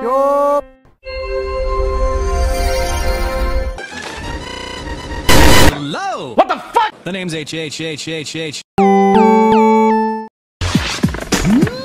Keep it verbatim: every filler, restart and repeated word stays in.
Yup. Hello. What the fuck? The name's H H H H H.